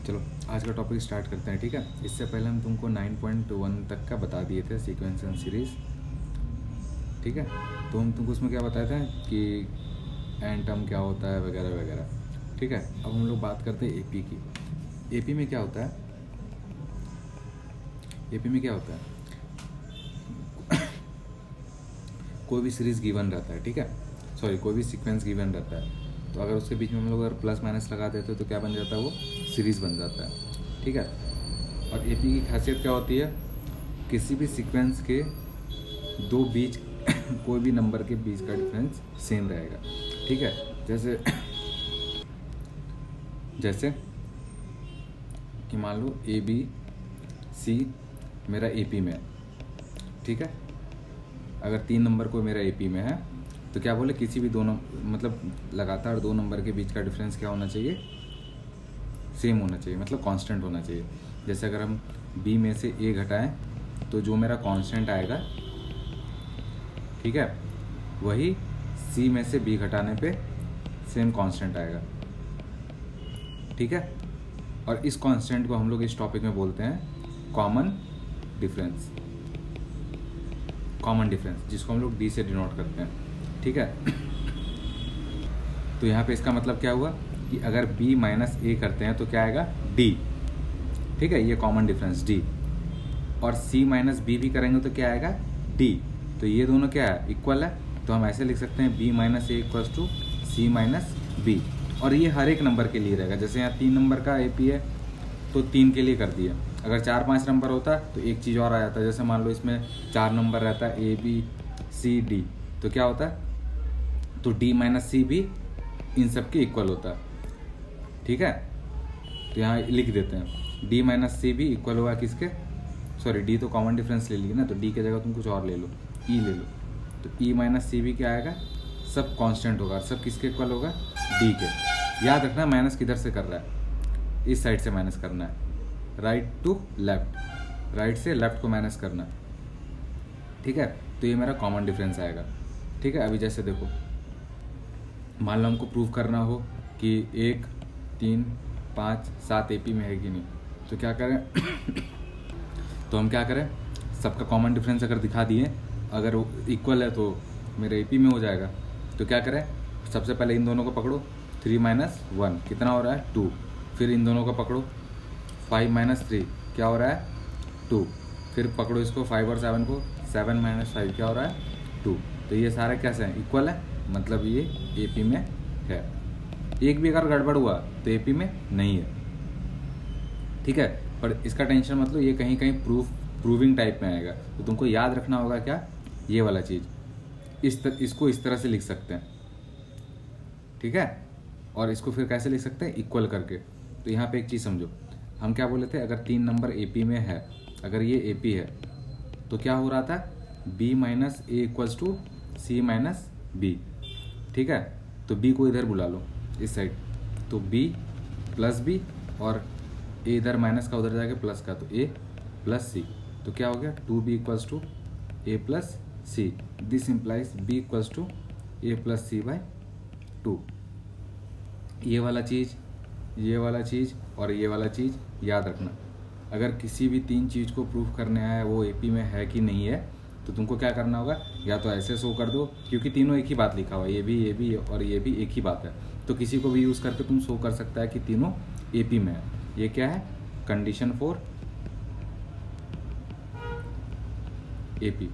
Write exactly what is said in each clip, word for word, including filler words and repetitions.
चलो आज का टॉपिक स्टार्ट करते हैं, ठीक है। इससे पहले हम तुमको नाइन पॉइंट वन तक का बता दिए थे, सीक्वेंस एंड सीरीज, ठीक है। तो हम तुमको उसमें क्या बताए थे कि एंड टर्म क्या होता है वगैरह वगैरह, ठीक है। अब हम लोग बात करते हैं एपी की। एपी में क्या होता है, एपी में क्या होता है कोई भी सीरीज गिवन रहता है, ठीक है, सॉरी कोई भी सीक्वेंस गिवन रहता है, तो अगर उसके बीच में हम लोग अगर प्लस माइनस लगा देते हैं तो क्या बन जाता है, वो सीरीज़ बन जाता है, ठीक है। और एपी की खासियत क्या होती है, किसी भी सीक्वेंस के दो बीच कोई भी नंबर के बीच का डिफरेंस सेम रहेगा, ठीक है। जैसे जैसे कि मान लो ए बी सी मेरा एपी में है, ठीक है। अगर तीन नंबर कोई मेरा एपी में है तो क्या बोले, किसी भी दोनों मतलब लगातार दो नंबर के बीच का डिफरेंस क्या होना चाहिए, सेम होना चाहिए, मतलब कांस्टेंट होना चाहिए। जैसे अगर हम बी में से ए घटाएं तो जो मेरा कांस्टेंट आएगा, ठीक है, वही सी में से बी घटाने पे सेम कांस्टेंट आएगा, ठीक है। और इस कांस्टेंट को हम लोग इस टॉपिक में बोलते हैं कॉमन डिफरेंस, कॉमन डिफरेंस जिसको हम लोग डी से डिनोट करते हैं, ठीक है। तो यहाँ पे इसका मतलब क्या हुआ कि अगर b माइनस ए करते हैं तो क्या आएगा, d, ठीक है, ये कॉमन डिफरेंस d। और c माइनस बी भी करेंगे तो क्या आएगा, d। तो ये दोनों क्या है, इक्वल है। तो हम ऐसे लिख सकते हैं b minus A equals to C minus B. और ये हर एक नंबर के लिए रहेगा। जैसे यहाँ तीन नंबर का ए पी है तो तीन के लिए कर दिया। अगर चार पाँच नंबर होता तो एक चीज़ और आ जाता है। जैसे मान लो इसमें चार नंबर रहता है, ए बी सी डी, तो क्या होता है, तो d माइनस सी भी इन सब के इक्वल होता है, ठीक है। तो यहाँ लिख देते हैं d माइनस सी भी इक्वल होगा किसके, सॉरी d तो कॉमन डिफरेंस ले लिए ना, तो d की जगह तुम कुछ और ले लो, e ले लो। तो e माइनस सी भी क्या आएगा, सब कांस्टेंट होगा, सब किसके इक्वल होगा, d के। याद रखना माइनस किधर से कर रहा है, इस साइड से माइनस करना है, राइट टू लेफ्ट, राइट से लेफ्ट को माइनस करना, ठीक है। तो ये मेरा कॉमन डिफरेंस आएगा, ठीक है। अभी जैसे देखो, मान लो हमको प्रूव करना हो कि एक तीन पाँच सात एपी में है कि नहीं, तो क्या करें तो हम क्या करें, सबका कॉमन डिफरेंस अगर दिखा दिए, अगर इक्वल है तो मेरे एपी में हो जाएगा। तो क्या करें, सबसे पहले इन दोनों को पकड़ो, थ्री माइनस वन कितना हो रहा है, टू। फिर इन दोनों को पकड़ो, फाइव माइनस थ्री क्या हो रहा है, टू। फिर पकड़ो इसको फाइव और सेवन को, सेवन माइनस फाइव क्या हो रहा है, टू। तो ये सारे कैसे हैं, इक्वल है, मतलब ये एपी में है। एक भी अगर गड़बड़ हुआ तो एपी में नहीं है, ठीक है। पर इसका टेंशन मतलब ये कहीं कहीं प्रूफ प्रूविंग टाइप में आएगा, तो तुमको याद रखना होगा क्या, ये वाला चीज़, इस तर, इसको इस तरह से लिख सकते हैं, ठीक है। और इसको फिर कैसे लिख सकते हैं, इक्वल करके। तो यहाँ पे एक चीज़ समझो, हम क्या बोले थे, अगर तीन नंबर एपी में है, अगर ये एपी है तो क्या हो रहा था, b minus A equals to C minus B, ठीक है। तो b को इधर बुला लो इस साइड, तो b प्लस बी और a इधर माइनस का उधर जाके प्लस का, तो a प्लस सी। तो क्या हो गया, two B equals to A plus C. This implies b equals to A plus C by two. ये वाला चीज़, ये वाला चीज़ और ये वाला चीज़ याद रखना। अगर किसी भी तीन चीज़ को प्रूफ करने आया वो एपी में है कि नहीं है, तो तुमको क्या करना होगा, या तो ऐसे शो कर दो, क्योंकि तीनों एक ही बात लिखा हुआ है, ये भी ये भी और ये भी एक ही बात है, तो किसी को भी यूज़ करके तुम शो कर सकता है कि तीनों एपी में है। ये क्या है, condition for AP,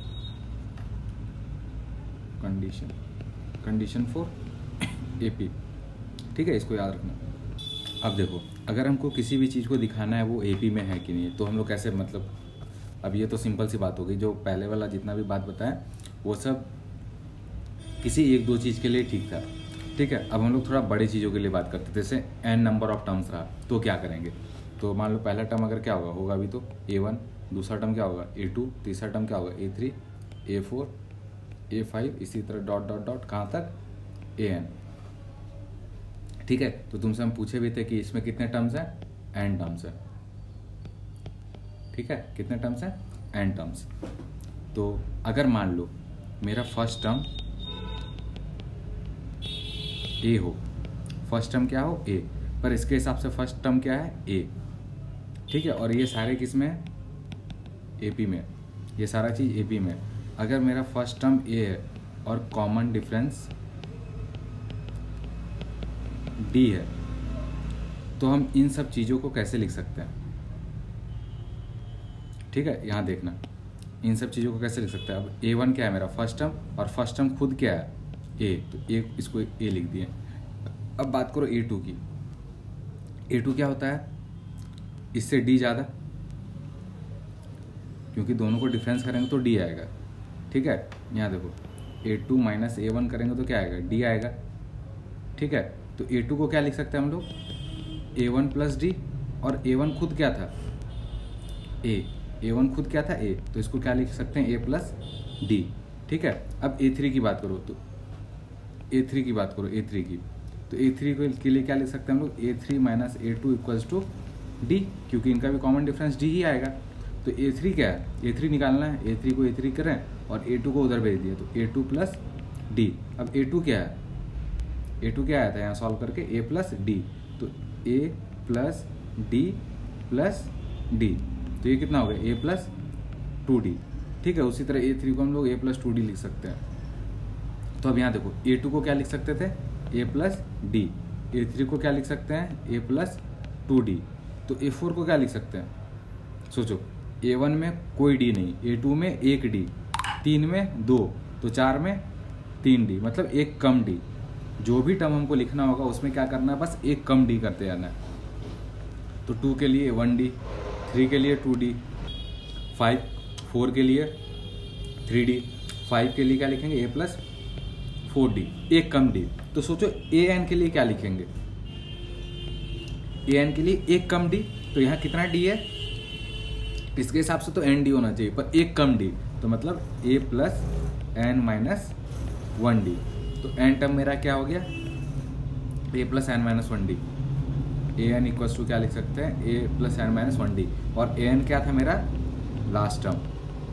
condition condition for AP, ठीक है, इसको याद रखना। अब देखो, अगर हमको किसी भी चीज़ को दिखाना है वो एपी में है कि नहीं, तो हम लोग कैसे, मतलब अब ये तो सिंपल सी बात हो गई, जो पहले वाला जितना भी बात बताया वो सब किसी एक दो चीज़ के लिए ठीक था, ठीक है। अब हम लोग थोड़ा बड़ी चीज़ों के लिए बात करते हैं। जैसे एन नंबर ऑफ टर्म्स रहा तो क्या करेंगे, तो मान लो पहला टर्म अगर क्या होगा होगा अभी तो ए वन, दूसरा टर्म क्या होगा ए टू, तीसरा टर्म क्या होगा A three, A four, A five, इसी तरह डॉट डॉट डॉट कहाँ तक, ए एन, ठीक है। तो तुमसे हम पूछे भी थे कि इसमें कितने टर्म्स हैं, एन टर्म्स है, ठीक है, कितने टर्म्स हैं, एन टर्म्स। तो अगर मान लो मेरा फर्स्ट टर्म ए हो, फर्स्ट टर्म क्या हो, ए, पर इसके हिसाब से फर्स्ट टर्म क्या है, ए, ठीक है। और ये सारे किस में है, ए पी में, ये सारा चीज़ ए पी में। अगर मेरा फर्स्ट टर्म ए है और कॉमन डिफरेंस डी है, तो हम इन सब चीज़ों को कैसे लिख सकते हैं, ठीक है। यहाँ देखना, इन सब चीज़ों को कैसे लिख सकते हैं। अब ए वन क्या है मेरा, फर्स्ट टर्म, और फर्स्ट टर्म खुद क्या है, ए, तो ए, इसको ए लिख दिए। अब बात करो ए टू की। ए टू क्या होता है, इससे डी ज़्यादा, क्योंकि दोनों को डिफरेंस करेंगे तो डी आएगा, ठीक है। यहाँ देखो, a two minus a one करेंगे तो क्या आएगा, डी आएगा, ठीक है। तो ए टू को क्या लिख सकते हैं हम लोग, ए वन प्लस डी, और ए वन खुद क्या था, ए, ए वन खुद क्या था, ए, तो इसको क्या लिख सकते हैं, ए प्लस डी, ठीक है। अब ए थ्री की बात करो, तो ए थ्री की बात करो, ए थ्री की, तो ए थ्री के लिए क्या लिख सकते हैं हम लोग, a three minus a two equals to d, क्योंकि इनका भी कॉमन डिफरेंस डी ही आएगा। तो ए थ्री क्या है, ए थ्री निकालना है, ए थ्री को ए थ्री करें और ए टू को उधर भेज दिए, तो ए टू प्लस डी। अब ए टू क्या है, ए टू क्या आया था यहाँ सॉल्व करके, ए प्लस डी, तो a plus d plus d, तो ये कितना हो गया, ए प्लस टू डी, ठीक है। उसी तरह ए थ्री को हम लोग ए प्लस टू डी लिख सकते हैं। तो अब यहाँ देखो, ए टू को क्या लिख सकते थे, a plus d, a three को क्या लिख सकते हैं, ए प्लस टू डी, तो ए फोर को क्या लिख सकते हैं, सोचो, ए वन में कोई डी नहीं, ए टू में एक डी, तीन में दो, तो चार में तीन डी, मतलब एक कम डी। जो भी टर्म हमको लिखना होगा उसमें क्या करना है, बस एक कम डी करते जाना है। तो टू के लिए वन डी, थ्री के लिए टू डी, फाइव फोर के लिए थ्री डी, फाइव के लिए क्या लिखेंगे, ए प्लस फोर डी, एक कम डी। तो सोचो ए एन के लिए क्या लिखेंगे, ए एन के लिए एक कम डी, तो यहाँ कितना डी है, इसके हिसाब से तो एन डी होना चाहिए, पर एक कम डी, तो मतलब a plus n minus one d. तो एन टर्म मेरा क्या हो गया, a plus n minus one d, a n equals to क्या लिख सकते हैं, a plus n minus one d, और ए एन क्या था मेरा, लास्ट टर्म,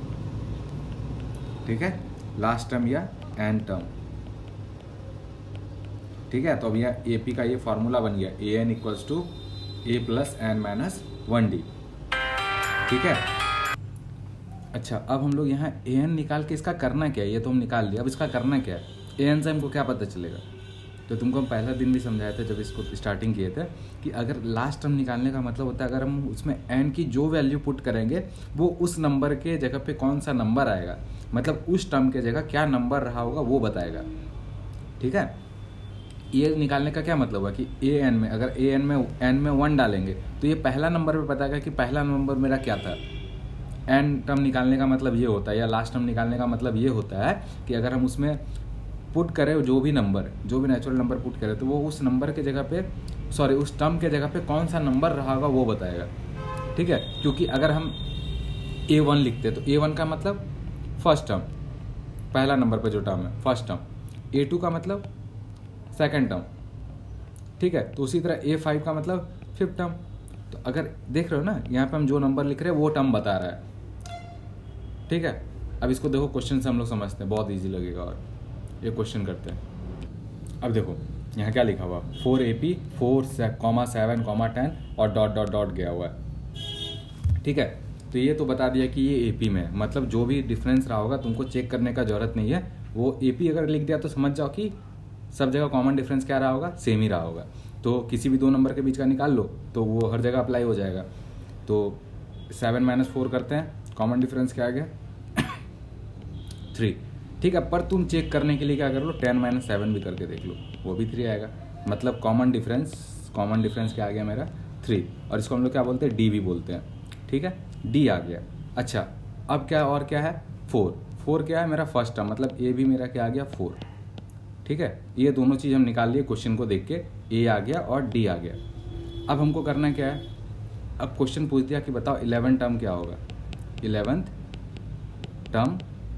ठीक है, लास्ट टर्म या एन टर्म, ठीक है। तो अब यह ए पी का ये फॉर्मूला बन गया, a n equals to A plus n minus one d, ठीक है। अच्छा, अब हम लोग यहाँ ए एन निकाल के इसका करना क्या है, ये तो हम निकाल लिया, अब इसका करना क्या है, ए एन से हमको क्या पता चलेगा। तो तुमको हम पहला दिन भी समझाए थे जब इसको स्टार्टिंग किए थे, कि अगर लास्ट टर्म निकालने का मतलब होता है, अगर हम उसमें एन की जो वैल्यू पुट करेंगे वो उस नंबर के जगह पे कौन सा नंबर आएगा, मतलब उस टर्म के जगह क्या नंबर रहा होगा वो बताएगा, ठीक है। ये निकालने का क्या मतलब है कि ए एन में, अगर ए एन में एन में वन डालेंगे तो ये पहला नंबर पे बताएगा कि पहला नंबर मेरा क्या था। एन टर्म निकालने का मतलब ये होता है, या लास्ट टर्म निकालने का मतलब ये होता है कि अगर हम उसमें पुट करें जो भी नंबर, जो भी नेचुरल नंबर पुट करें, तो वो उस नंबर के जगह पे, सॉरी उस टर्म के जगह पे कौन सा नंबर रहा होगा वो बताएगा, ठीक है। क्योंकि अगर हम ए वन लिखते तो ए वन का मतलब फर्स्ट टर्म, पहला नंबर पे जो टर्म है फर्स्ट टर्म, ए टू का मतलब सेकेंड टर्म, ठीक है। तो उसी तरह ए फाइव का मतलब फिफ्थ टर्म। तो अगर देख रहे हो ना, यहाँ पे हम जो नंबर लिख रहे हैं वो टर्म बता रहा है, ठीक है। अब इसको देखो, क्वेश्चन से हम लोग समझते हैं, बहुत इजी लगेगा, और ये क्वेश्चन करते हैं। अब देखो यहाँ क्या लिखा हुआ, for A P, four comma seven comma ten और डॉट डॉट डॉट गया हुआ है, ठीक है। तो ये तो बता दिया कि ये ए पी में है, मतलब जो भी डिफरेंस रहा होगा तुमको चेक करने का जरूरत नहीं है, वो ए पी अगर लिख दिया तो समझ जाओ कि सब जगह कॉमन डिफरेंस क्या रहा होगा, सेम ही रहा होगा। तो किसी भी दो नंबर के बीच का निकाल लो तो वो हर जगह अप्लाई हो जाएगा। तो सेवन माइनस फोर करते हैं, कॉमन डिफरेंस क्या आ गया, थ्री, ठीक है। पर तुम चेक करने के लिए क्या कर लो, टेन माइनस सेवन भी करके देख लो, वो भी थ्री आएगा, मतलब कॉमन डिफरेंस, कॉमन डिफरेंस क्या आ गया मेरा, थ्री, और इसको हम लोग क्या बोलते हैं, डी भी बोलते हैं, ठीक है, डी आ गया। अच्छा, अब क्या और क्या है, फोर, फोर क्या है मेरा फर्स्ट टर्म, मतलब ए भी मेरा क्या आ गया, फोर, ठीक है। ये दोनों चीज़ हम निकाल लिए क्वेश्चन को देख के, ए आ गया और डी आ गया। अब हमको करना क्या है, अब क्वेश्चन पूछ दिया कि बताओ इलेवन टर्म क्या होगा, इलेवेंथ टर्म,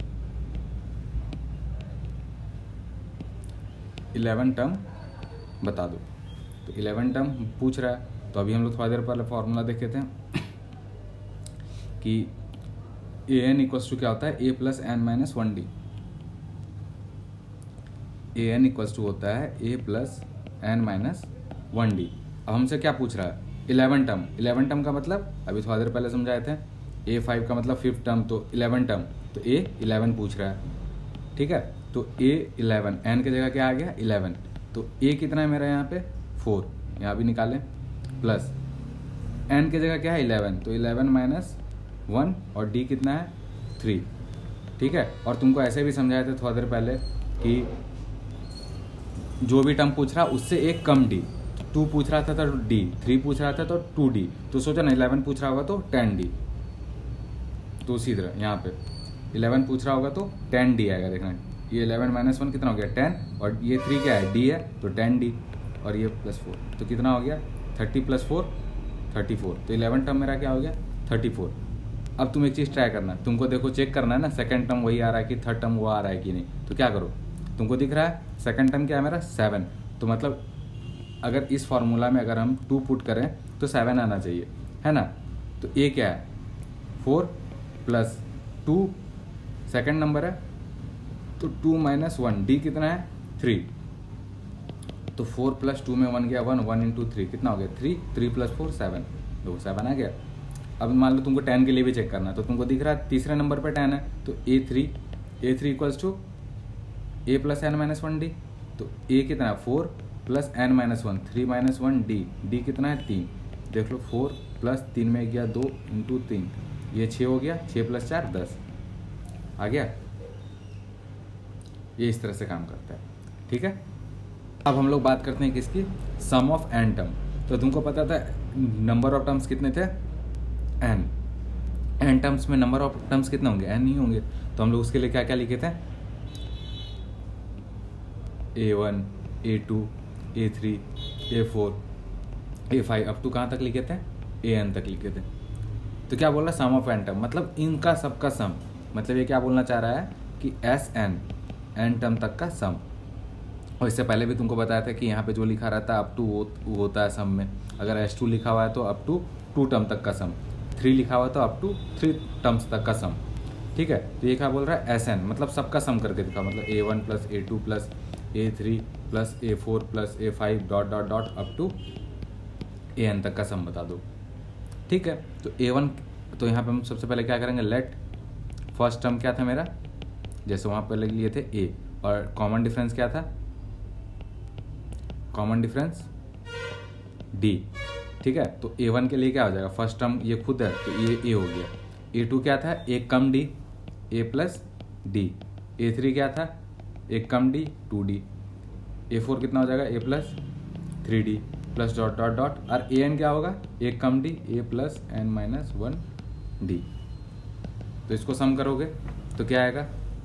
इलेवन टर्म बता दो। तो इलेवन टर्म पूछ रहा है, तो अभी हम लोग थोड़ी देर पहले फॉर्मूला देखे थे कि ए एन इक्वल्स टू क्या होता है, a plus n minus one d, a n equals to होता है a plus n minus one d. अब हमसे क्या पूछ रहा है, इलेवन टर्म। इलेवन टर्म का मतलब अभी थोड़ा देर पहले समझाए थे, ए फाइव का मतलब फिफ्थ टर्म, तो इलेवन टर्म, तो ए इलेवन पूछ रहा है। ठीक है, तो ए इलेवन, एन की जगह क्या आ गया इलेवन, तो ए कितना है मेरा यहाँ पे फोर, यहाँ भी निकालें, प्लस एन की जगह क्या है इलेवन, तो इलेवन माइनस वन, और डी कितना है थ्री। ठीक है, और तुमको ऐसे भी समझाए थे थोड़ा देर पहले कि जो भी टर्म पूछ रहा उससे एक कम डी, टू पूछ रहा था तो डी, थ्री पूछ रहा था तो टू डी, तो सोचो ना इलेवन पूछ रहा होगा तो टेन डी, तो उसी तरह यहाँ पे इलेवन पूछ रहा होगा तो टेन डी आएगा। देखना ये इलेवन माइनस वन कितना हो गया टेन, और ये थ्री क्या है डी है तो टेन डी, और ये प्लस फोर, तो कितना हो गया thirty plus four thirty four, तो इलेवन टर्म मेरा क्या हो गया थर्टी फोर। अब तुम एक चीज़ ट्राई करना, तुमको देखो चेक करना है ना सेकंड टर्म वही आ रहा है कि थर्ड टर्म वो आ रहा है कि नहीं, तो क्या करो, तुमको दिख रहा है सेकंड टर्म क्या है मेरा सेवन, तो मतलब अगर इस फॉर्मूला में अगर हम टू पुट करें तो सेवन आना चाहिए, है ना। तो ए क्या है four plus two, second number है तो टू माइनस वन, डी कितना है थ्री, तो फोर प्लस टू में वन गया वन, वन इंटू थ्री कितना हो गया three, three plus four seven, दो सेवन आ गया। अब मान लो तुमको टेन के लिए भी चेक करना है, तो तुमको दिख रहा है तीसरे नंबर पे टेन है, तो a three, a three equals to A plus n minus one d, तो ए कितना है four plus n minus one, three minus one d, d कितना है तीन, देख लो फोर प्लस तीन में गया दो इंटू तीन, ये छः हो गया, छः प्लस चार दस आ गया। ये इस तरह से काम करता है। ठीक है, अब हम लोग बात करते हैं किसकी, सम ऑफ एन टर्म। तो तुमको पता था नंबर ऑफ टर्म्स कितने थे एन, एन टर्म्स में नंबर ऑफ टर्म्स कितने होंगे एन नहीं होंगे, तो हम लोग उसके लिए क्या क्या लिखे थे a one a two a three A four A five, up to कहाँ तक लिखे थे ए एन तक लिखे थे। तो क्या बोल रहा है सम ऑफ एन टर्म, मतलब इनका सबका सम, मतलब ये क्या बोलना चाह रहा है कि एस एन एन टर्म तक का सम। और इससे पहले भी तुमको बताया था कि यहाँ पे जो लिखा रहता है अप टू वो, वो होता है सम में, अगर एस टू लिखा हुआ है तो अप टू टू टर्म तक का सम, थ्री लिखा हुआ है तो अप टू थ्री टर्म्स तक का सम। ठीक है, तो ये क्या बोल रहा है एस एन, मतलब सबका सम करके दिखा, मतलब a one plus a two plus a three plus a four plus a five dot dot dot up to a n तक का सम बता दो। ठीक है, तो ए वन, तो यहाँ पे हम सबसे पहले क्या करेंगे, लेट फर्स्ट टर्म क्या था मेरा, जैसे वहाँ पहले लिए थे ए, और कॉमन डिफरेंस क्या था, कॉमन डिफरेंस डी। ठीक है, तो ए वन के लिए क्या हो जाएगा, फर्स्ट टर्म ये खुद है तो ये ए हो गया, ए टू क्या था एक कम d, a plus d, a three क्या था एक कम d two d, a four कितना हो जाएगा a plus three d plus dot dot dot, और ए एन क्या होगा एक कम d a plus n minus one d. तो इसको सम करोगे तो क्या आएगा,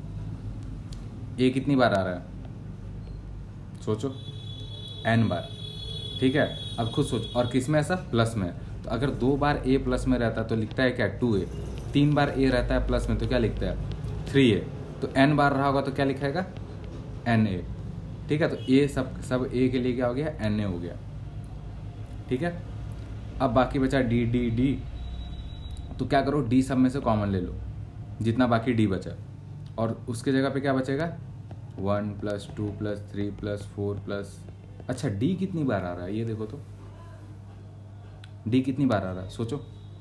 ए कितनी बार आ रहा है सोचो एन बार। ठीक है, अब खुद सोच, और किस में ऐसा प्लस में, तो अगर दो बार ए प्लस में रहता है तो लिखता है क्या टू ए, तीन बार ए रहता है प्लस में तो क्या लिखता है थ्री ए, तो एन बार रहा होगा तो क्या लिखाएगा एन ए। ठीक है, तो ए सब सब ए के लिए क्या हो गया एन ए हो गया। ठीक है, अब बाकी बचा डी डी डी, तो क्या करो डी सब में से कॉमन ले लो जितना बाकी डी बचा, और उसके जगह पे क्या बचेगा one plus two plus three plus four plus, अच्छा डी कितनी बार आ रहा है ये देखो, तो डी कितनी बार आ रहा है सोचो,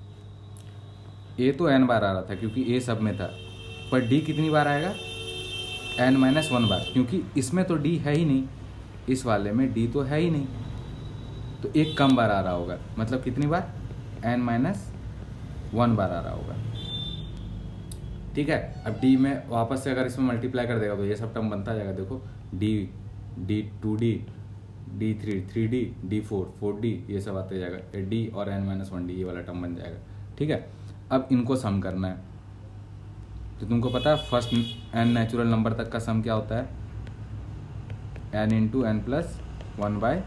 ए तो एन बार आ रहा था क्योंकि ए सब में था, पर डी कितनी बार आएगा एन माइनस वन बार, क्योंकि इसमें तो डी है ही नहीं, इस वाले में डी तो है ही नहीं, तो एक कम बार आ रहा होगा, मतलब कितनी बार एन माइनस वन बार आ रहा होगा। ठीक है, अब डी में वापस से अगर इसमें मल्टीप्लाई कर देगा तो ये सब टर्म बनता जाएगा, देखो d d two d d three three d d four four d, ये सब आते जाएगा डी और एन माइनस वन डी, ये वाला टर्म बन जाएगा। ठीक है, अब इनको सम करना है, तो तुमको पता है फर्स्ट एन नेचुरल नंबर तक का सम क्या होता है n into n plus one by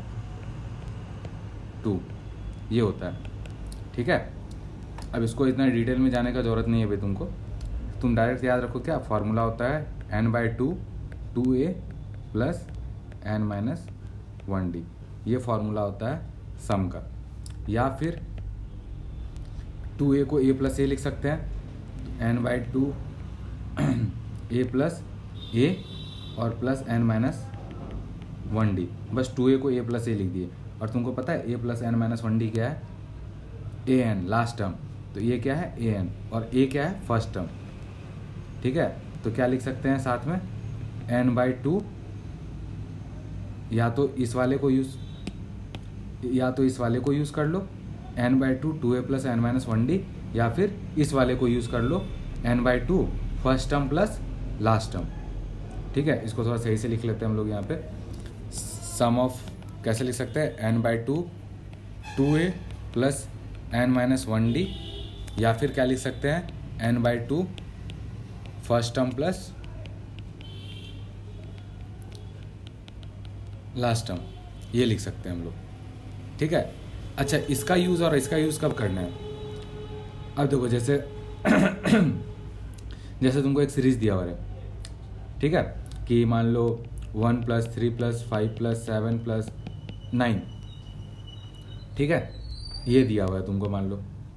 two, ये होता है। ठीक है, अब इसको इतना डिटेल में जाने का जरूरत नहीं है भाई तुमको, तुम डायरेक्ट याद रखो क्या फॉर्मूला होता है n by two two A plus n minus one d, ये फॉर्मूला होता है सम का। या फिर टू ए को ए प्लस ए लिख सकते हैं, तो n by two A plus a और plus n minus one d, बस टू ए को ए प्लस ए लिख दिए, और तुमको पता है a plus n minus one d क्या है, ए एन लास्ट टर्म, तो ये क्या है ए एन और ए क्या है फर्स्ट टर्म। ठीक है, तो क्या लिख सकते हैं साथ में, एन बाई टू, या तो इस वाले को यूज या तो इस वाले को यूज कर लो n by two two A plus n minus one d, या फिर इस वाले को यूज कर लो n by two first term plus last term. ठीक है, इसको थोड़ा सही से लिख लेते हैं हम लोग यहाँ पे, सम ऑफ कैसे लिख सकते हैं, n by two two A plus n minus one d, या फिर क्या लिख सकते हैं n by two first term plus last term, ये लिख सकते हैं हम लोग। ठीक है, अच्छा इसका यूज़ और इसका यूज़ कब करना है, अब देखो जैसे जैसे तुमको एक सीरीज दिया हुआ है, ठीक है, कि मान लो one plus three plus five plus seven plus nine, ठीक है, ये दिया हुआ है तुमको मान लो,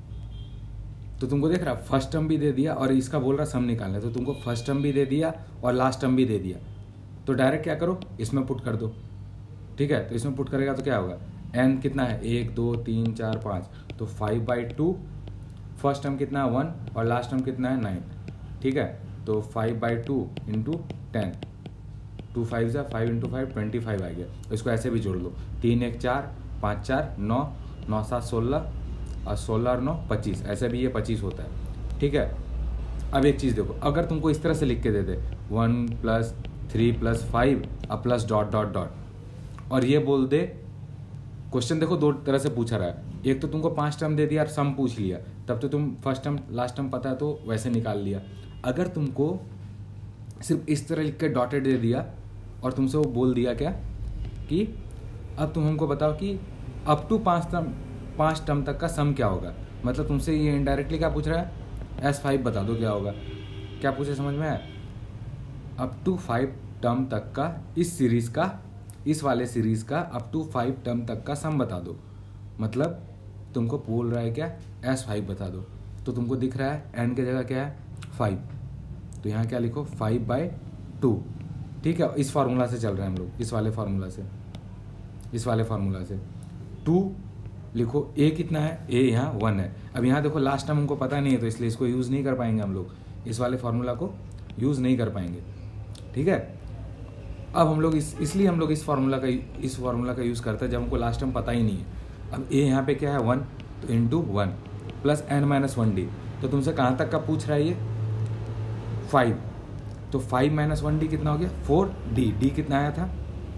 तो तुमको देख रहा फर्स्ट टर्म भी दे दिया और इसका बोल रहा सम निकालना है, तो तुमको फर्स्ट टर्म भी दे दिया और लास्ट टर्म भी दे दिया, तो डायरेक्ट क्या करो इसमें पुट कर दो। ठीक है, तो इसमें पुट करेगा तो क्या होगा, एन कितना है, एक दो तीन चार पाँच, तो five by two, first term कितना है वन और लास्ट टर्म कितना है नाइन। ठीक है, तो five by two into ten, two five जा five into five twenty five आ गया, तो इसको ऐसे भी जोड़ लो, तीन एक चार, पाँच चार नौ, नौ सात सोलह और सोलह और नौ पच्चीस, ऐसे भी ये पच्चीस होता है। ठीक है, अब एक चीज़ देखो, अगर तुमको इस तरह से लिख के दे दे one plus three plus five अब प्लस डॉट डॉट डॉट, और ये बोल दे, क्वेश्चन देखो दो तरह से पूछा रहा है, एक तो तुमको पांच टर्म दे दिया और सम पूछ लिया, तब तो तुम फर्स्ट टर्म लास्ट टर्म पता है तो वैसे निकाल लिया। अगर तुमको सिर्फ इस तरह लिख के डॉटेड दे दिया और तुमसे वो बोल दिया क्या कि अब तुम हमको बताओ कि अप टू पाँच टर्म पाँच टर्म तक का सम क्या होगा, मतलब तुमसे ये इनडायरेक्टली क्या पूछ रहा है, एस फाइव बता दो क्या होगा। क्या पूछे समझ में आया, अप टू फाइव टर्म तक का इस सीरीज का, इस वाले सीरीज का अप टू फाइव टर्म तक का सम बता दो, मतलब तुमको बोल रहा है क्या एस फाइव बता दो, तो तुमको दिख रहा है एन की जगह क्या है फाइव, तो यहाँ क्या लिखो फाइव बाई टू। ठीक है, इस फार्मूला से चल रहे हैं हम लोग, इस वाले फार्मूला से, इस वाले फार्मूला से टू लिखो, ए कितना है, ए यहाँ वन है। अब यहाँ देखो लास्ट टाइम हमको पता नहीं है तो इसलिए इसको यूज़ नहीं कर पाएंगे हम लोग, इस वाले फार्मूला को यूज़ नहीं कर पाएंगे। ठीक है, अब हम लोग इस इसलिए हम लोग इस फार्मूला का इस फार्मूला का यूज़ करते हैं जब हमको लास्ट टाइम पता ही नहीं है। अब ए यहाँ पे क्या है वन, तो into one plus n minus one d, तो तुमसे कहाँ तक का पूछ रहा है ये फाइव, तो फाइव माइनस वन डी कितना हो गया फोर, डी डी कितना आया था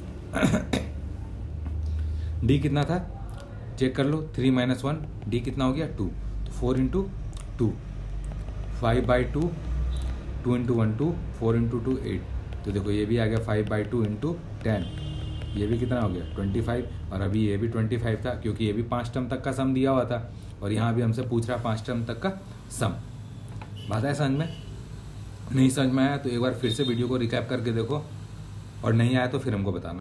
डी कितना था चेक कर लो, थ्री माइनस वन, डी कितना हो गया टू, तो four into two, five by two, two into one two, four into two eight, तो देखो ये भी आ गया five by two into ten, ये भी कितना हो गया ट्वेंटी फाइव, और अभी ये भी ट्वेंटी फाइव था क्योंकि ये भी पाँच टर्म तक का सम दिया हुआ था और यहाँ भी हमसे पूछ रहा पाँच टर्म तक का सम। बात है समझ में, नहीं समझ में आया तो एक बार फिर से वीडियो को रिकैप करके देखो, और नहीं आया तो फिर हमको बताना।